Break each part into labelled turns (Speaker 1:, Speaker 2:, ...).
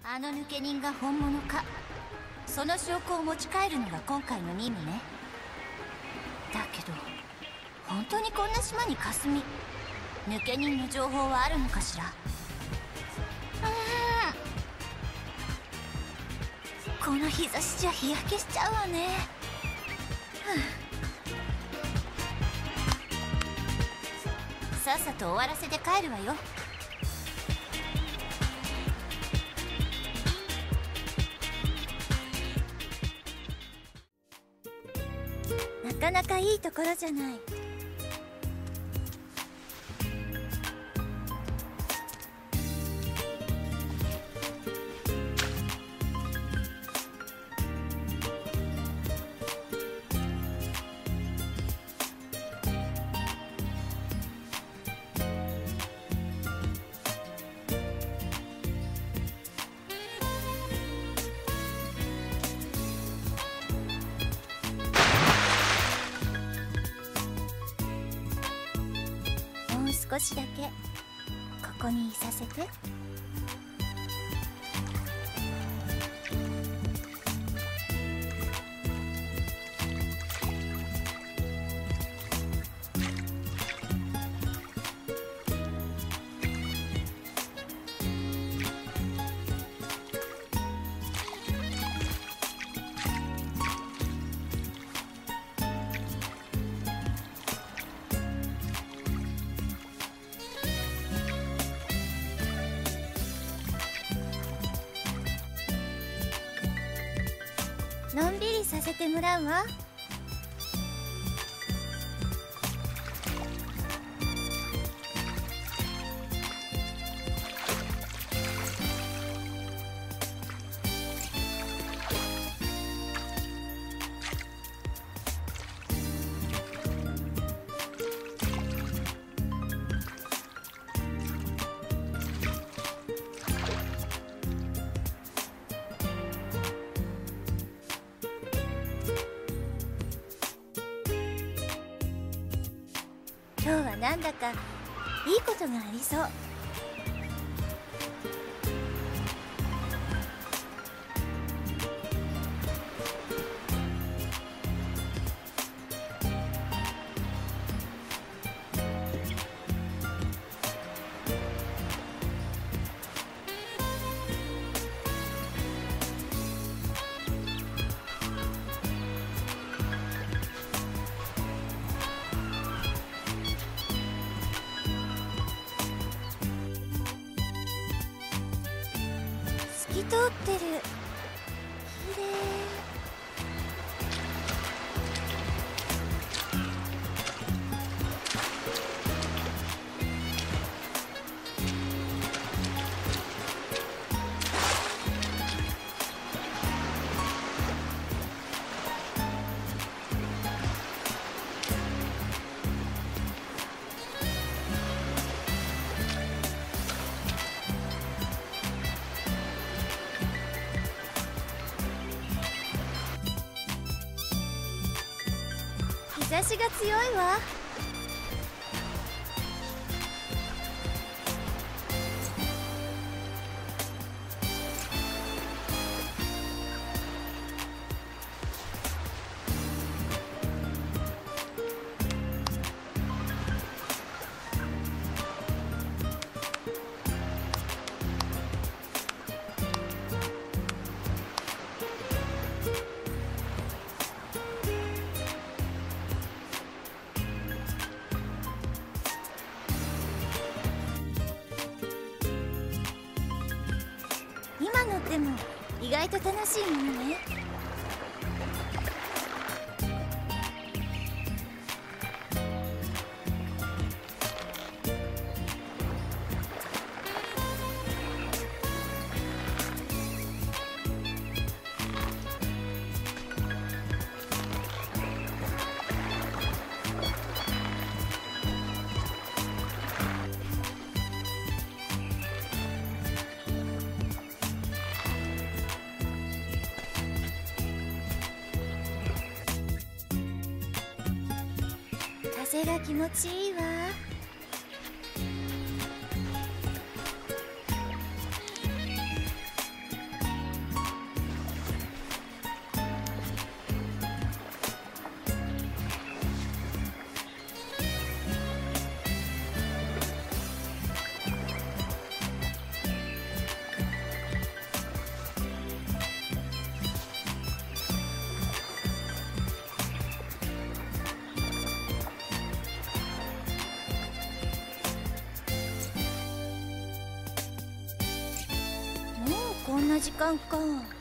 Speaker 1: あの抜け人が本物か、その証拠を持ち帰るのが今回の任務ね。だけど本当にこんな島に霞、抜け人の情報はあるのかしら。この日差しじゃ日焼けしちゃうわね。さっさと終わらせて帰るわよ。なかなかいいところじゃない。少しだけここにいさせて。のんびりさせてもらうわ。今日はなんだかいいことがありそう。透き通ってる。きれい。日差しが強いわ。今乗っても意外と楽しいものね。風が気持ちいいわ。 んな時間か。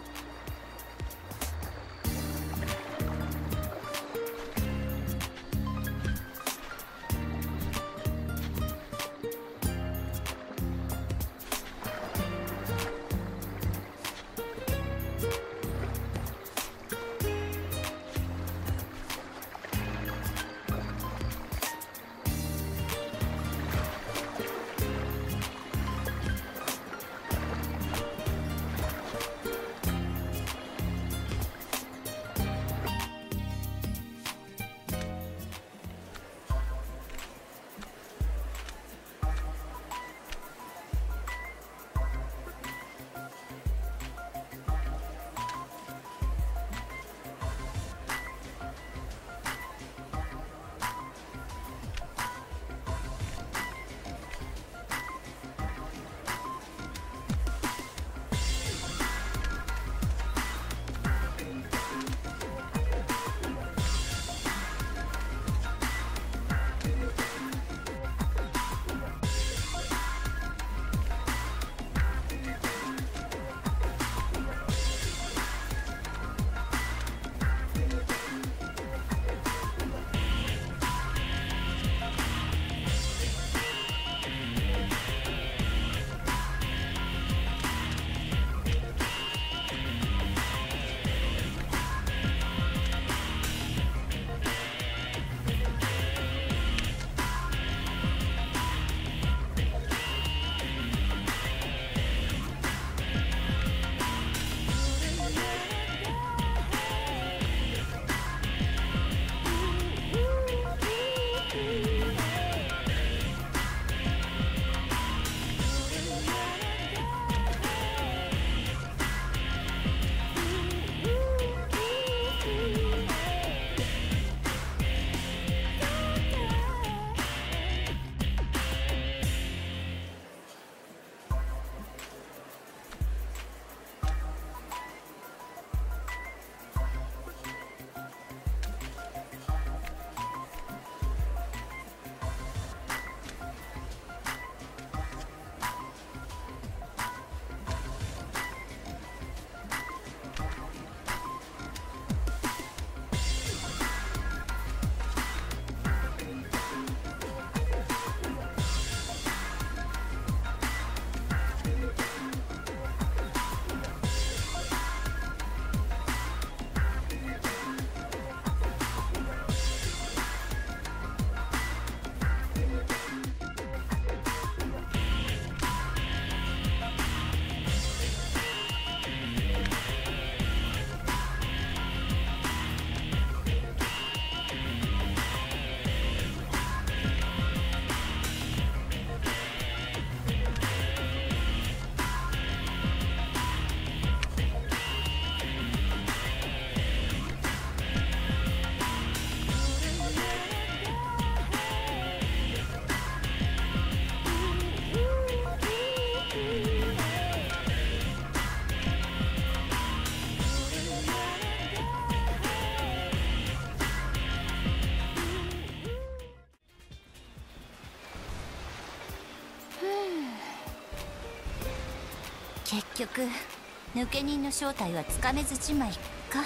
Speaker 1: 結局抜け人の正体はつかめずじまいか。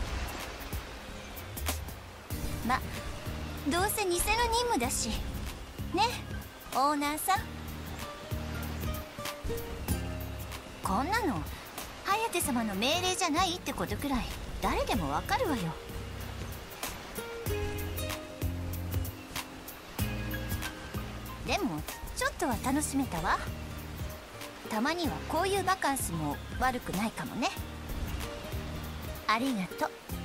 Speaker 1: ま、どうせ偽の任務だしね、オーナーさん。こんなの颯様の命令じゃないってことくらい誰でもわかるわよ。でもちょっとは楽しめたわ。たまにはこういうバカンスも悪くないかもね。ありがとう。